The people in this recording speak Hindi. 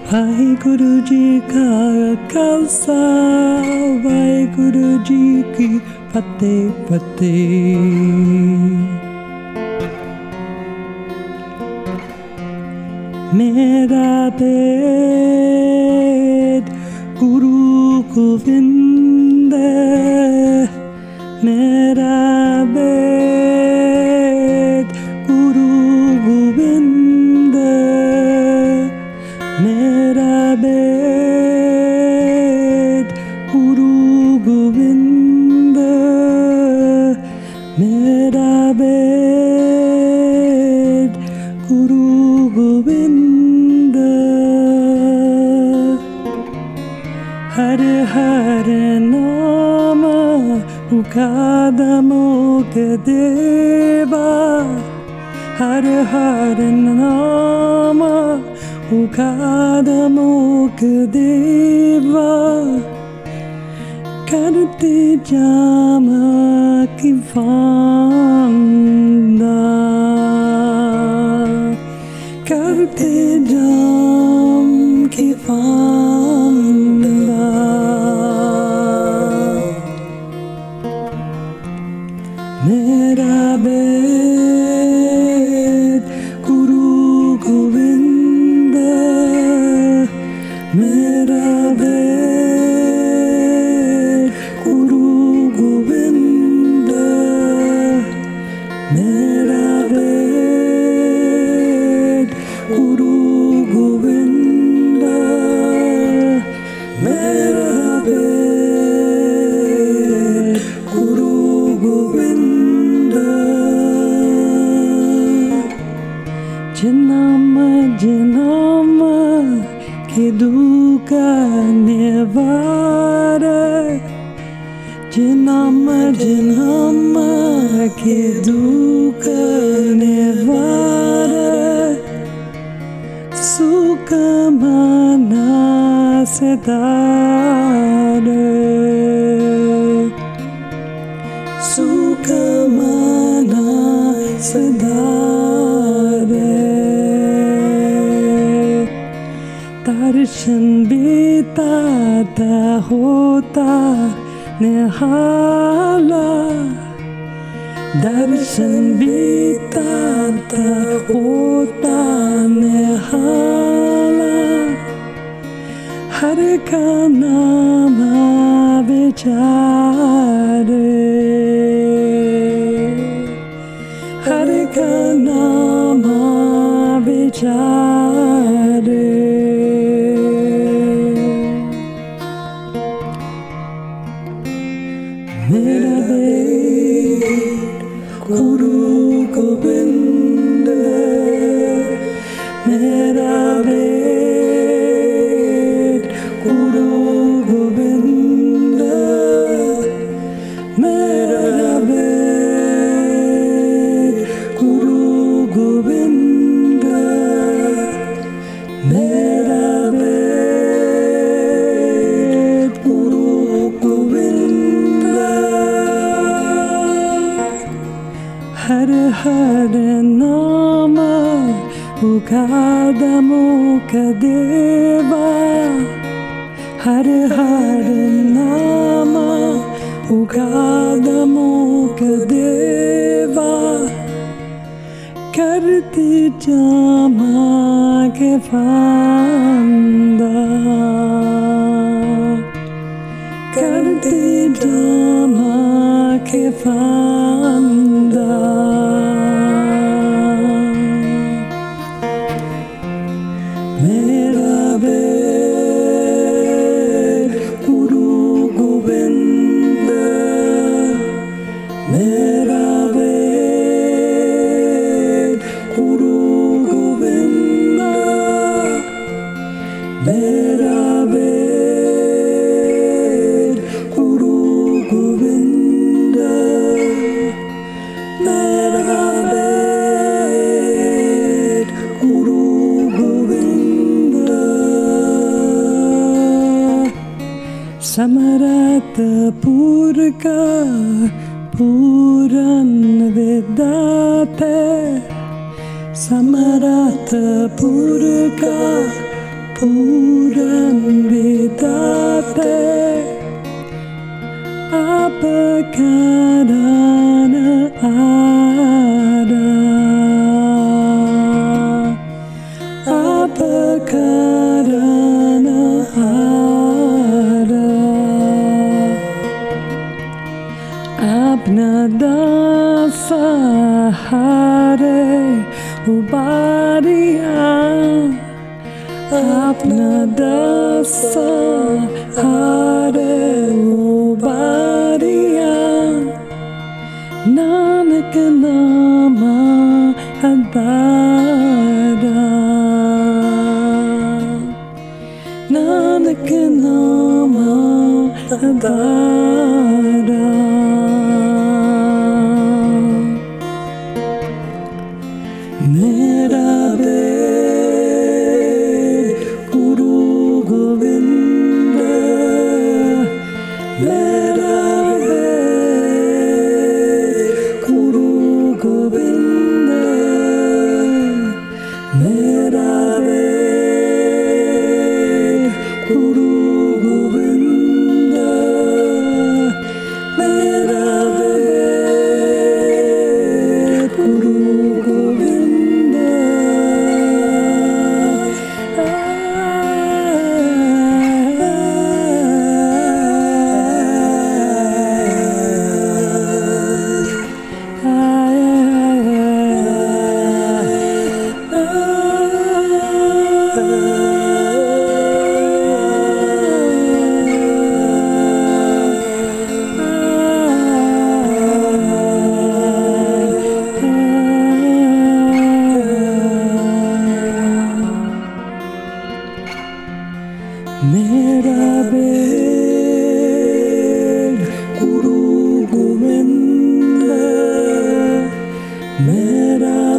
वाहिगुरु जी का खालसा वाहिगुरु जी की फतेह फतेह। मेरा बेद गुरु गोविंद, मेरा बेद गुरु गोविंद, मेरा बेद गुरु गोविंद, मेरा बेद गुरु गोविंद। हर हर नाम उकादमोक देवा, हर हर नाम उकादमोक देवा। करते जाम की फांदा, करते जाम की फांदा। मेरा बेद गुरु गोविंद, मेरा बेद गुरु गोविंद, मेरा बेद गुरु गोविंद, मेरा बेद गुरु गोविंद। जन्म जन्म के दुख निवार, जन्म जन्म के दुख निवार। सुख माना सदार, सुख माना सदार। दर्शन बेता होता निहाला, दर्शन बेता होता निहाला। हर का नाम विचार, हर का नाम विचार। मेरा बेद गुरु गोविंद, मेरा बेद गुरु गोविंद, मेरा बेद गुरु गोविंद, मेरा बेद गुरु गोविंद। हर हर नाम उकादमोक देवा, हर हर नाम उकादमोक देवा। करते जामा के फांदा, करते जामा के फांदा। मेरा बेद गुरु गोविंद, मेरा बेद गुरु गोविंद, मेरा बेद गुरु गोविंद, मेरा बेद गुरु गोविंद। समरत पुर का पूरन विदाते, समरत पुर का Puran Vidate Apakadana Ada Apakadana Ada Abnadasa Hare Ubadiya Abnadasa Hare Ubadiya Nanak Nama Adara Nanak Nama Adara Mayraa Baid Guru Govinda Mayraa Baid Guru Govinda Mayraa Baid Guru Govinda Mayraa Baid Guru Govinda Mayraa Baid Guru Govinda Mayraa